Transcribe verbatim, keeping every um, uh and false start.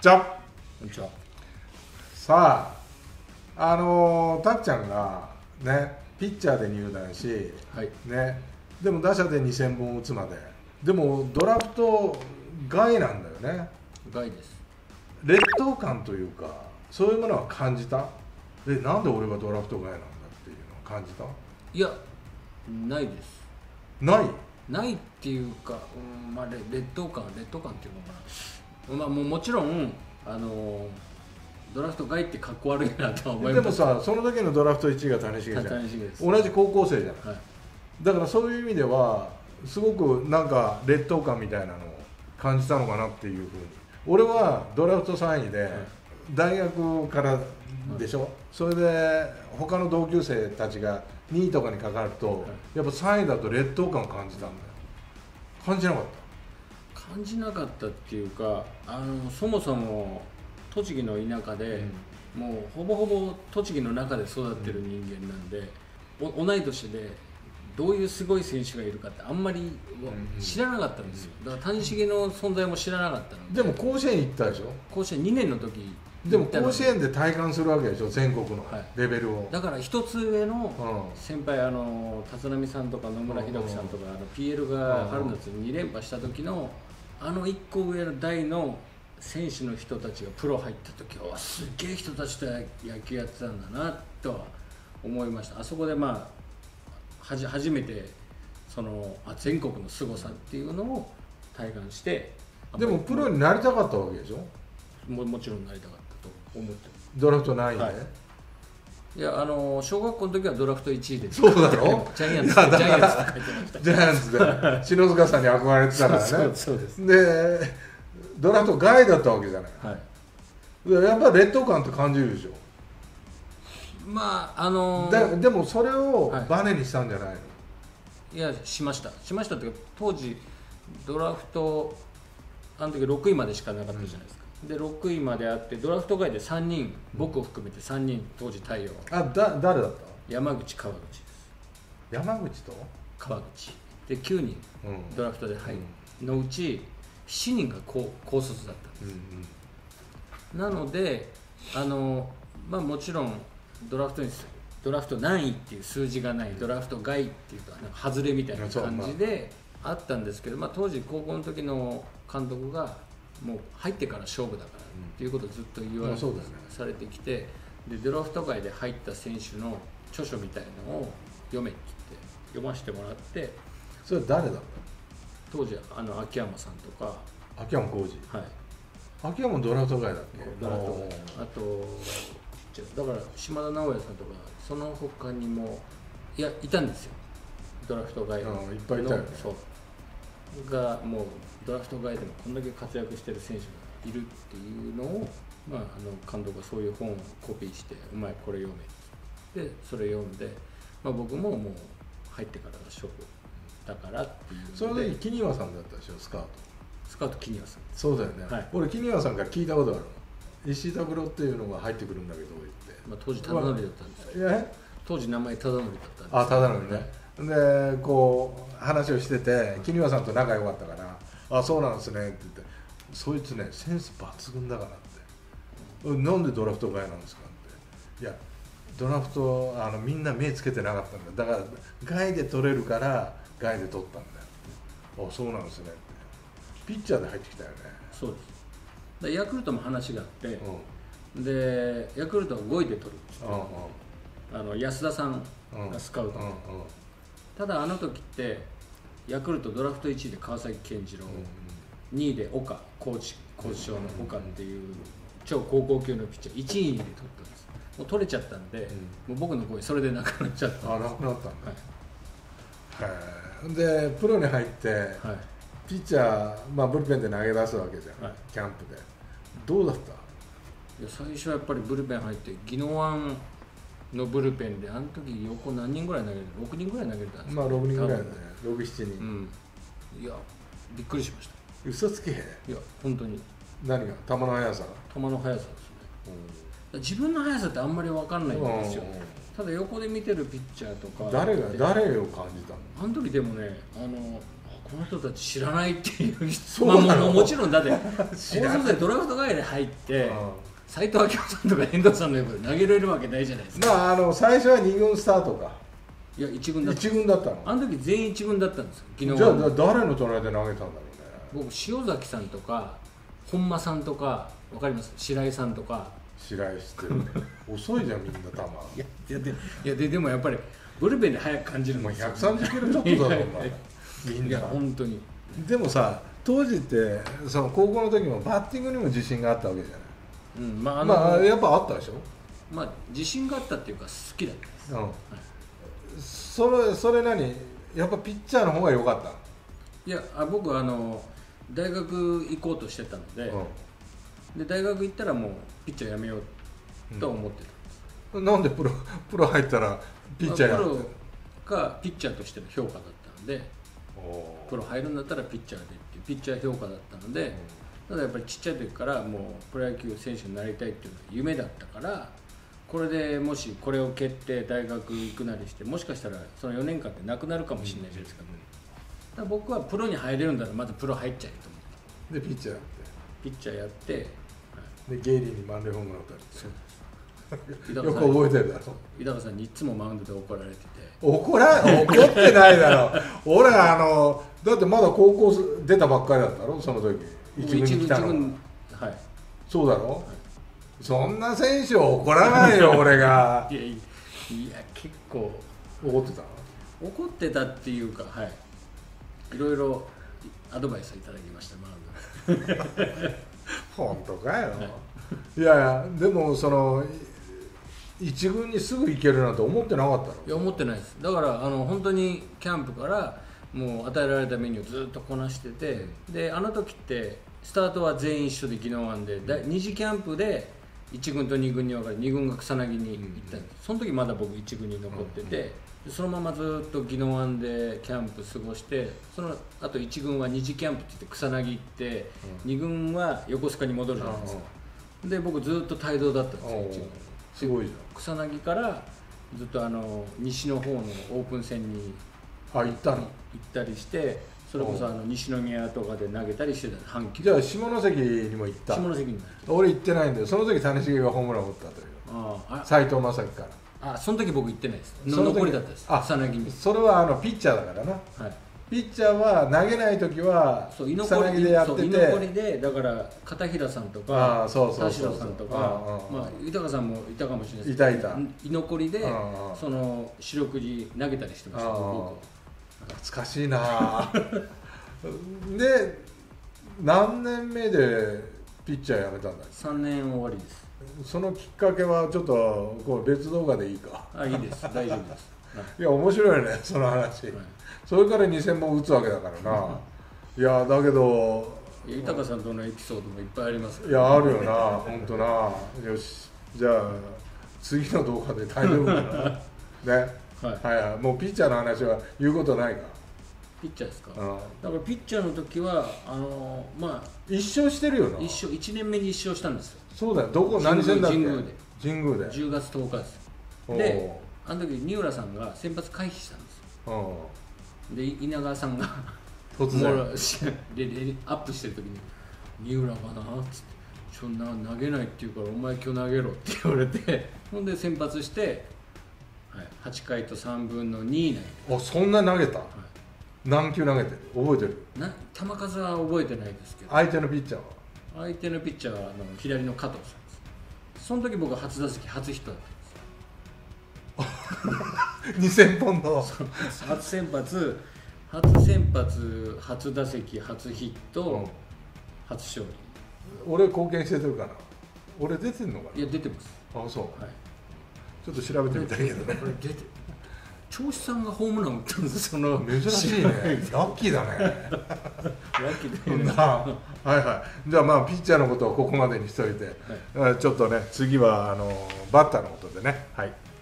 じゃこんにちは。 さあ、あのー、たっちゃんがね、ピッチャーで入団し、 はい。 ね、でも打者でにせんぼん打つまで、でもドラフト外なんだよね。 外です。 劣等感というか、そういうものは感じた？え、なんで俺がドラフト外なんだっていうのを感じた？ いや、ないです。 ない？ ないっていうか、うん、まあ劣劣等感、劣等感っていうのかな。まあもうもちろんあのードラフト外ってかっこ悪いなとは思います。 でもさ、その時のドラフトいちいが谷繁じゃん。 谷繁です。 同じ高校生じゃない、 はい、 だからそういう意味ではすごくなんか劣等感みたいなのを感じたのかなっていうふうに。俺はドラフトさんいで、はい、大学からでしょ、はい、それで他の同級生たちがにいとかにかかると、はい、やっぱさんいだと劣等感を感じたんだよ。感じなかった？ 感じなかったっていうか、あのそもそも栃木の田舎で、うん、もうほぼほぼ栃木の中で育ってる人間なんで、うん、同い年でどういうすごい選手がいるかってあんまり知らなかったんですよ。だから谷繁の存在も知らなかったので。 でも甲子園行ったでしょ？ 甲子園にねんの時でも甲子園で体感するわけでしょ、全国のレベルを、はい、 だから一つ上の先輩、あの立浪さんとか野村弘樹さんとか、あの ピーエル が春夏に連覇した時のあのいっこ上の代の選手の人たちがプロ入った時はすっげえ人たちと野球やってたんだなとは思いました。あそこでまあはじ初めてそのあ全国の凄さっていうのを体感して。 でもプロになりたかったわけでしょ？ も, もちろんなりたかったと思ってます。 ドラフトないんで、はい、 いや、あの小学校の時はドラフトいちいで。 そうだろ？ ジャイアンツジャイアンツって書いてました。 ジャイアンツで篠塚さんに憧れてたからね。 そうそうです。 でドラフト外だったわけじゃない、はい、やっぱり劣等感って感じるでしょ。 まああのー、 で, でもそれをバネにしたんじゃないの？はい、 いや、しましたしましたっていうか、当時ドラフトあの時ろくいまでしかなかったじゃないですか、うん、でろくいまであってドラフト外でさんにん、僕を含めてさんにん当時対応。 あだ誰だった？ 山口、川口です。 山口と川口できゅうにんドラフトで入る、うん、のうちしちにんが 高, 高卒だったんです、うんうん、なのであの、まあ、もちろんドラフトにドラフト何位っていう数字がない、ドラフト外っていうとなんか外れみたいな感じであったんですけど、まあ、当時高校の時の監督がもう入ってから勝負だからっていうことをずっと言われて、うんね、されてきて、でドラフト外で入った選手の著書みたいなのを読めって言って読ませてもらって。 それ誰だった？ 当時あの秋山さんとか。 秋山浩二、はい、秋山ドラフト外だっけ？ ドラフト外。あとだから島田直哉さんとかその他にもいやいたんですよ、ドラフト外の。 いっぱいいたよね。 そうがもうドラフト外でもこんだけ活躍してる選手がいるっていうのを、まあ、あの監督がそういう本をコピーして「お前これ読め」でそれ読んで、まあ、僕ももう入ってからが勝負だからっていうので。 その時木庭さんだったでしょ、スカウト。 スカウト木庭さん。 そうだよね、はい、俺木庭さんから聞いたことあるの。石井拓郎っていうのが入ってくるんだけど言って、 まあ、当時忠則だったんですけど、まあ、当時名前忠則だったんですけど、 あ、忠則ね、はい、でこう話をしてて木庭さんと仲良かったから「あ、そうなんですね」って言って、そいつねセンス抜群だからって、うん、なんでドラフト外なんですかって、いやドラフトあのみんな目つけてなかったんだ、だから外で取れるから外で取ったんだよ。あ、そうなんですねって。ピッチャーで入ってきたよね。 そうです。でヤクルトも話があって、うん、でヤクルトはごいで取るって言って、うん、あの安田さんがスカウトで、うんうん、ただあの時ってヤクルトドラフトいちいで川崎健次郎、うん、にいで岡、高知高知省の岡っていう超高校級のピッチャーいちいで取ったんです。もう取れちゃったんで、うん、もう僕の声それでなくなっちゃったんです。 あ、なくなったんだ、はい、でプロに入って、はい、ピッチャー、まあ、ブルペンで投げ出すわけじゃん、はい、キャンプでどうだった？いや最初はやっぱりブルペン入って宜野湾のブルペンであの時横何人ぐらい投げるろくにんぐらい投げたんですか？ まあろくにんぐらいだね、ろく、しちにん、 うん、いやびっくりしました。 嘘つけへん。 いや本当に。 何が？球の速さ？ 球の速さですね、うん、自分の速さってあんまり分かんないんですよ。ただ横で見てるピッチャーとか誰が誰を感じたの？ あの時でもね、あのここの人たち知らないっていう人、 そうなの、 まあ、も, もちろんだって知らない高卒でドラフト外で入ってうん斎藤明夫さんとか遠藤さんの横で投げられるわけないじゃないですか。 まああの最初はに軍スタートかいや一軍だった。 いち軍だったの。 あの時全員一軍だったんですよ。昨日じゃあだ誰の隣で投げたんだろうね。 僕塩崎さんとか本間さんとかわかります、白井さんとか。 白井知ってる遅いじゃんみんな球。 いやいやでいやででもやっぱりブルペンで速く感じるんもうですよ。 ひゃくさんじゅっキロちょっとだろお前みんいやな。 本当に。 でもさ当時ってその高校の時もバッティングにも自信があったわけじゃない。 うん、まああの、 まあやっぱあったでしょ。 まあ自信があったっていうか好きだったです。 うん、 はい、 それそれ何やっぱピッチャーの方が良かった。 いやあ僕はあの大学行こうとしてたので、 うん、 で大学行ったらもうピッチャーやめようと思ってた、 うん、なんでプロプロ入ったらピッチャーやプるロがピッチャーとしての評価だったので、プロ入るんだったらピッチャーでっていうピッチャー評価だったので、ただやっぱりちっちゃい時からもうプロ野球選手になりたいっていうのが夢だったから、これでもしこれを蹴って大学行くなりしてもしかしたらそのよねんかんってなくなるかもしれないじゃないですか、だから僕はプロに入れるんだらまずプロ入っちゃえと思ってでピッチャーやっピッチャーやって、はい、 てでゲイリーに満塁ホームラン打たれてそうよく覚えてるだろ。 井高さんにいつもマウンドで怒られてて、 怒ら怒ってないだろ俺あのだってまだ高校出たばっかりだったろその時一軍に来たの。 はい、 そうだろ、はい、そんな選手を怒らないよ俺がいやいや結構怒ってたの。 怒ってたっていうか、はい、いろいろアドバイスをいただきましたマウンドで本当かよ、 はい、 いやいやでもその一軍にすぐ行けるなんて思ってなかったの。 いや思ってないです。だからあの本当にキャンプからもう与えられたメニューをずっとこなしてて、であの時ってスタートは全員一緒で宜野湾で、うん、に次キャンプでいち軍とに軍に分かれに軍が草薙に行ったんです、うん、その時まだ僕いち軍に残ってて、うん、そのままずっと宜野湾でキャンプ過ごして、そのあといち軍はに次キャンプって言って草薙行って、うん、に軍は横須賀に戻るじゃないですか、うん、で僕ずっと帯同だったんですよ、いち軍。 すごいじ草薙からずっとあの西の方のオープン戦にゃん。あ行ったの。 行ったりして、それこそあの西宮とかで投げたりしてた阪急。 じゃあ下関にも行った。 下関に俺行ってないんだよ。その時谷繁がホームランを打ったという。ああ斉藤正樹から。 あその時僕行ってないです。の残りだったです。 あ草薙に。 それはあのピッチャーだからな。はい。ピッチャーは投げない時は草薙でやってて、 居残りでだから片平さんとか田代さんとか、まあ豊さんもいたかもしれないですけど、いたいた居残りでその四六時投げたりしてました。僕懐かしいなで何年目でピッチャー辞めたんだっけ。 さんねん終わりです。 そのきっかけはちょっとこう別動画でいいか。 あいいです大丈夫です。 いや面白いねその話、はい、それからにせんぼん打つわけだからないやだけど豊さんとのエピソードもいっぱいありますから、 ね、いやあるよな本当な。よしじゃあ次の動画で大丈夫かなね、はい、はいはい。もうピッチャーの話は言うことないか。 ピッチャーですか。 うん、だからピッチャーの時はあのまあ一勝してるよな。 一勝いちねんめに一勝したんですよ。 そうだよ。どこ何戦だっけ。 神宮で神宮でじゅうがつとおかですで、あの時三浦さんが先発回避したんですよ。で稲川さんが突然アップしてる時に「三浦かな?」っつって「ちょな投げないって言うからお前今日投げろ」って言われて、ほんで先発して、はい、はちかいとさんぶんのに投げて。 あそんな投げた、はい、何球投げてる覚えてる。 な球数は覚えてないですけど、 相手のピッチャーは相手のピッチャーはあの左の加藤さんです。その時僕は初打席初ヒットだったんです。 にせんぼんの初先発初先発初打席初ヒット、うん、初勝利。 俺貢献してるかな。俺出てんのかな。 いや出てます。 あそう、 はい、 ちょっと調べてみたいけどね。 これ出て銚子さんがホームラン打ったんです。その珍しいね。ラッキーだね。 ラッキーだね。 はいはい。じゃあまあピッチャーのことをここまでにしといて、はい、ちょっとね次はあのバッターのことでね。はい。